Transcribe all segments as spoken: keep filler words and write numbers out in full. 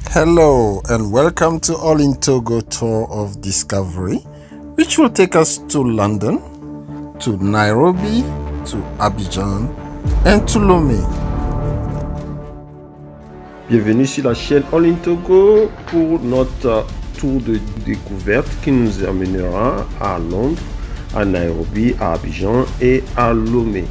Hello and welcome to All in Togo tour of discovery, which will take us to London, to Nairobi, to Abidjan and to Lomé. Bienvenue sur la chaîne All in Togo pour notre tour de découverte qui nous amènera à Londres, à Nairobi, à Abidjan et à Lomé.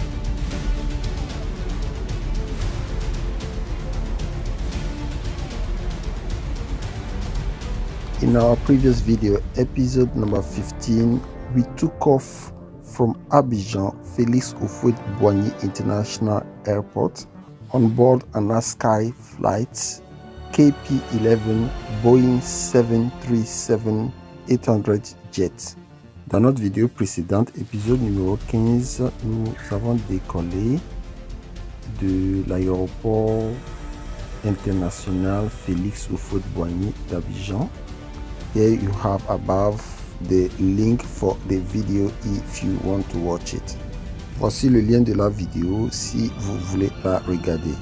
In our previous video, episode number fifteen, we took off from Abidjan Félix Houphouët-Boigny International Airport on board an Askai flight K P eleven Boeing seven thirty-seven eight hundred jet. Dans notre vidéo précédente, épisode numéro quinze, nous avons décollé de l'aéroport international Félix Houphouët-Boigny d'Abidjan. Here you have above the link for the video if you want to watch it. Voici le lien de la vidéo si vous voulez la regarder.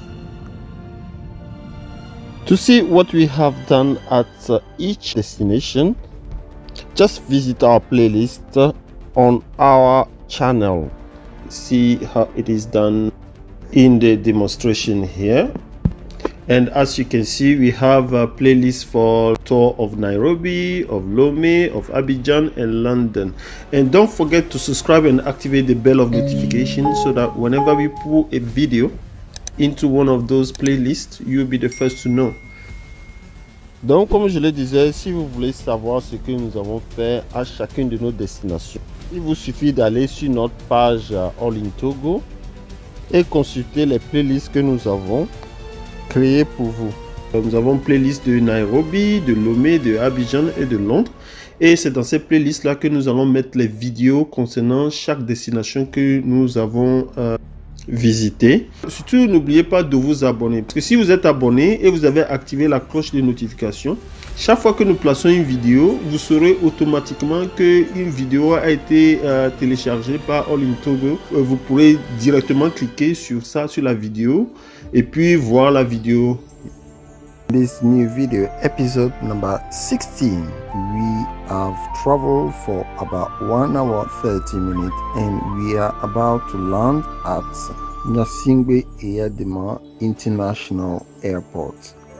To see what we have done at uh, each destination, just visit our playlist uh, on our channel. See how it is done in the demonstration here. And as you can see, we have a playlist for tour of Nairobi, of Lomé, of Abidjan and London. And don't forget to subscribe and activate the bell of notification so that whenever we put a video into one of those playlists, you'll be the first to know. Donc, comme je le disais, si vous voulez savoir ce que nous avons fait à chacune de nos destinations, il vous suffit d'aller sur notre page All in Togo et consulter les playlists que nous avons créé pour vous. Nous avons une playlist de Nairobi, de Lomé, de Abidjan et de Londres. Et c'est dans ces playlists là que nous allons mettre les vidéos concernant chaque destination que nous avons euh, visité. Surtout, n'oubliez pas de vous abonner. Parce que si vous êtes abonné et vous avez activé la cloche de notification, chaque fois que nous plaçons une vidéo, vous saurez automatiquement qu'une vidéo a été euh, téléchargée par All in Togo. Euh, vous pourrez directement cliquer sur ça, sur la vidéo, et puis voir la vidéo. This new video, episode number sixteen, we have traveled for about one hour thirty minutes and we are about to land at Gnassingbé Eyadema International Airport.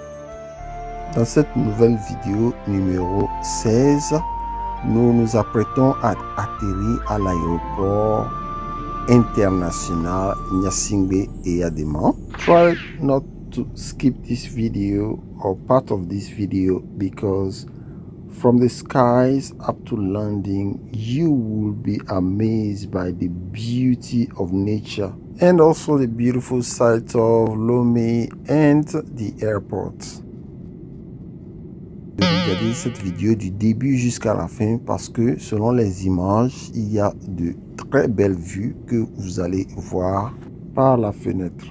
Dans cette nouvelle vidéo numéro seize, nous nous apprêtons à atterrir à l'aéroport international Gnassingbé Eyadema. Try not to skip this video or part of this video because from the skies up to landing you will be amazed by the beauty of nature and also the beautiful sight of Lomé and the airport. Regardez cette vidéo du début jusqu'à la fin parce que selon les images, il y a de très belles vues que vous allez voir par la fenêtre.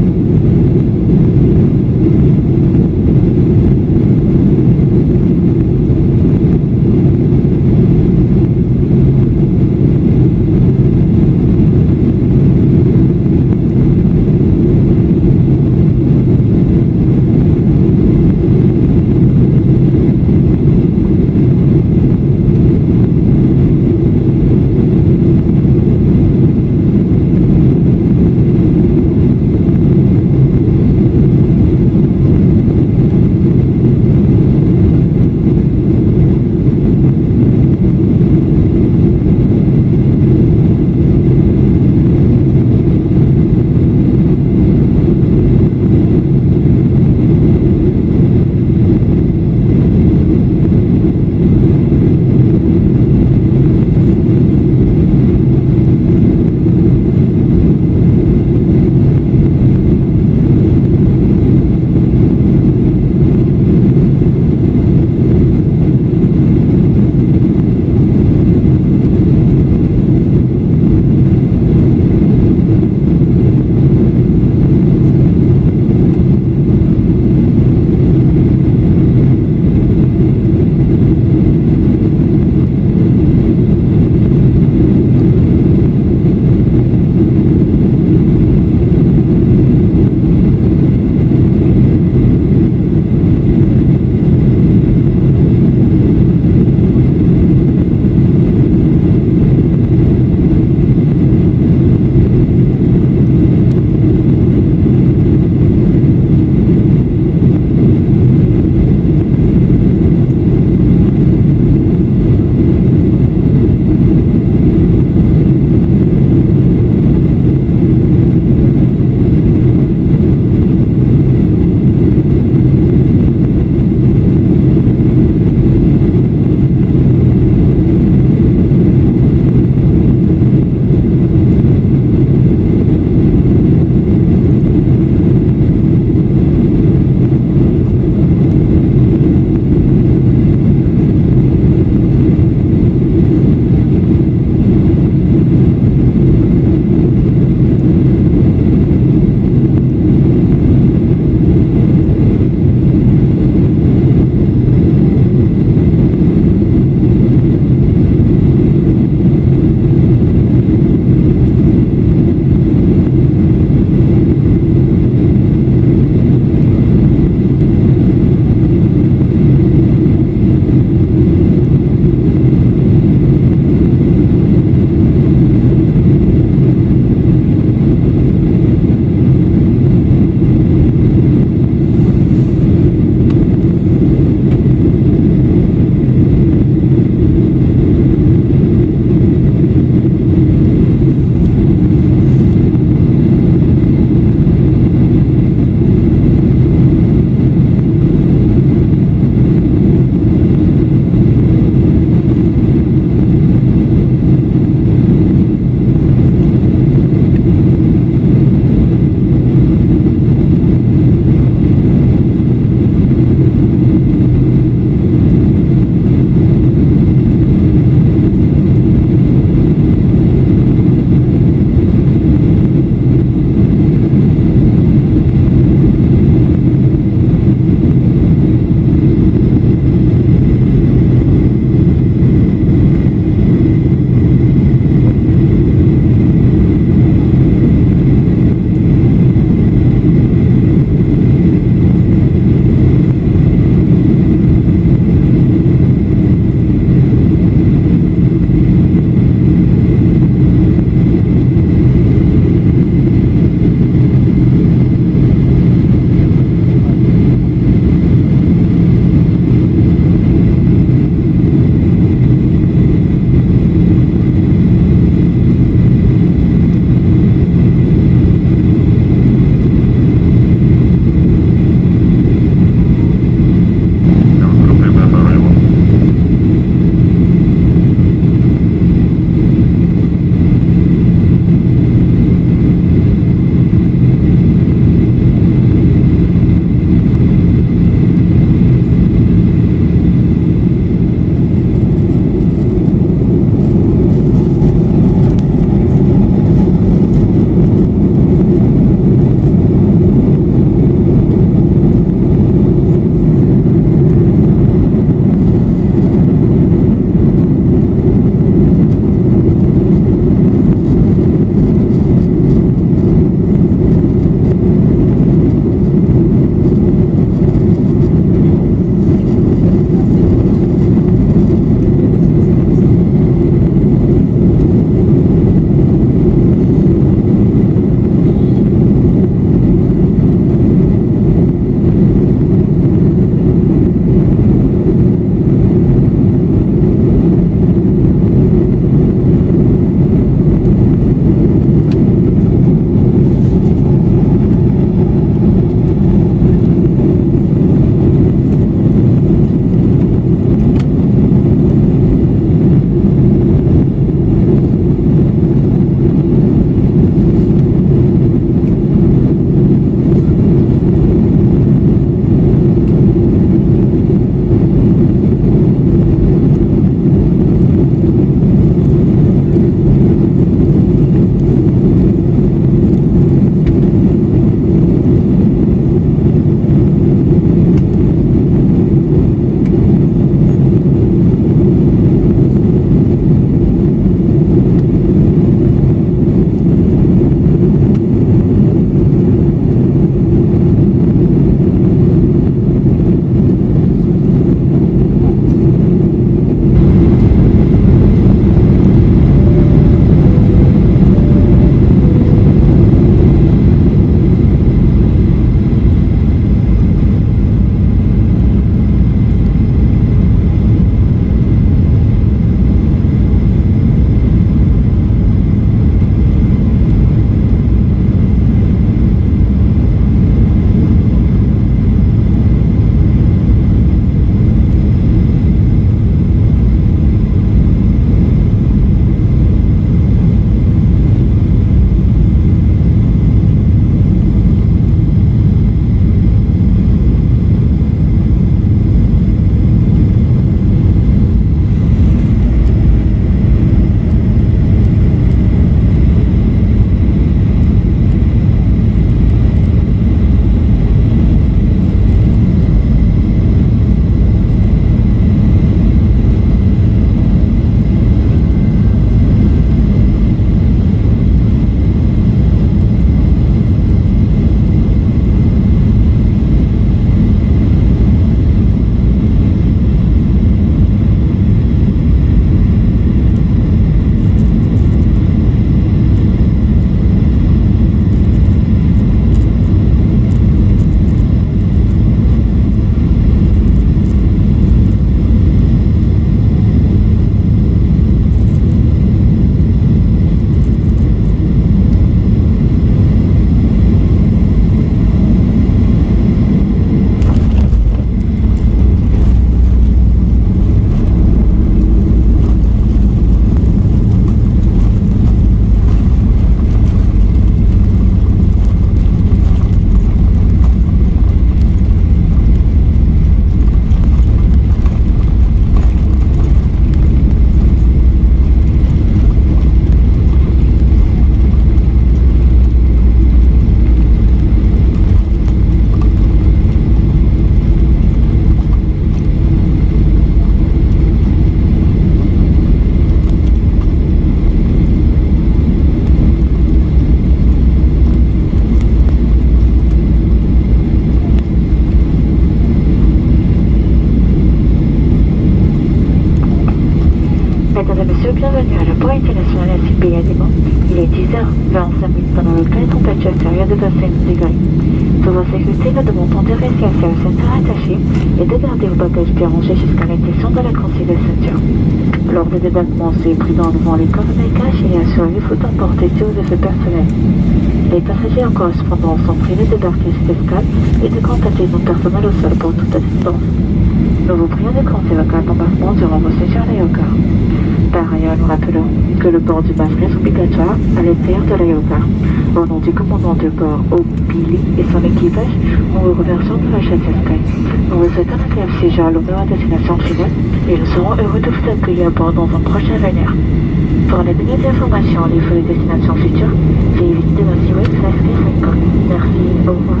et messieurs, bienvenue à l'aéroport international S I P Yademan. Il est dix heures vingt-cinq minutes pendant lequel la température extérieure de vingt-cinq degrés. Pour votre sécurité, nous demandons de rester assis au centre attaché et de garder vos bagages bien rangés jusqu'à l'intersection de la consigne de ceinture. Lors des débarquements, soyez prudents devant les corps-de-cache et assurez-vous d'emporter tous vos effets personnels. Les passagers en correspondance sont priés de débarquer cette escale et de contacter notre personnel au sol pour toute assistance. Nous vous prions de compter votre carte d'embarquement durant vos séjours à l'aérogare. Par ailleurs, nous rappelons que le port du masque reste obligatoire à l'intérieur de l'aérogare. Au nom du commandant de bord, O'Billy, et son équipage, nous vous remercions de la chasse escale. Nous vous souhaitons un agréable séjour à l'honneur à destination finale et nous serons heureux de vous accueillir à bord dans un prochain avenir. Pour les dernières informations et les destinations futures, veuillez visiter notre site web slash S cinq O. Merci, au revoir.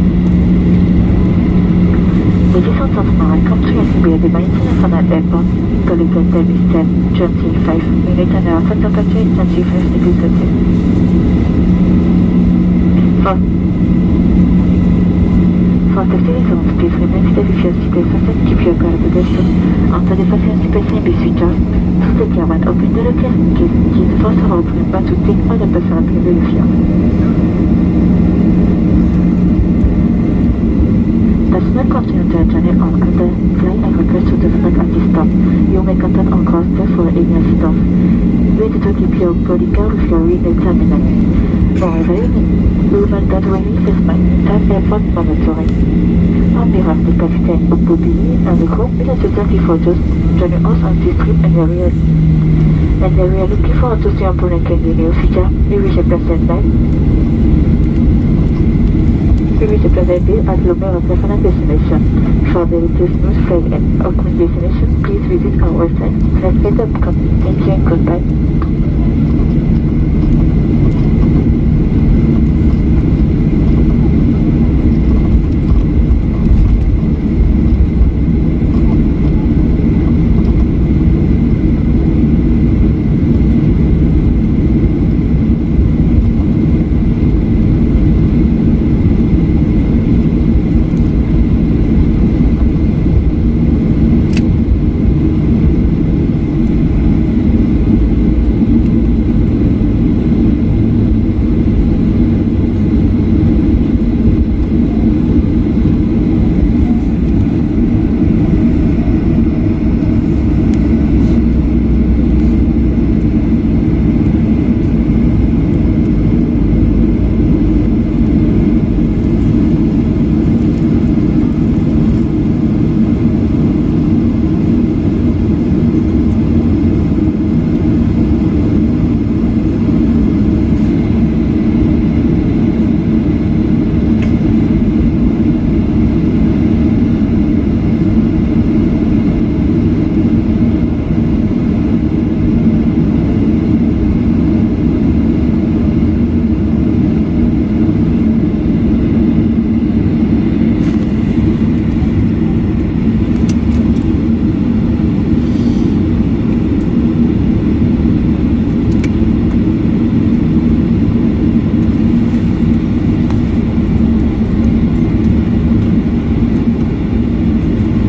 Ladies and gentlemen, welcome to S I P Yademan International Airport. Collection time is ten twenty-five minutes and our temperature is twenty-five degrees Celsius. For, for safety reasons, please remain seated with your seatbelt fastened and keep your car luggage until the fasten seatbelt sign is switched off. To secure when open the locker, please keep the first hold remember to take all the personal belongings with you. Personnel continue to journey on under flight and request to the flight at this stop. You may contact on cross for any assistance. Wait to keep your body guard with your read examined. Moreover, women that will assessment have airport monitoring. On behalf of the captain of Bobby and the crew, it is a twenty photos joining us on this trip and we are and we are looking forward to see you on in the near future. We wish a pleasant night. We reach a pleasant day at Lomé of National Destination. For the latest news, flight and upcoming destinations, please visit our website, flight dot com. Thank you and goodbye.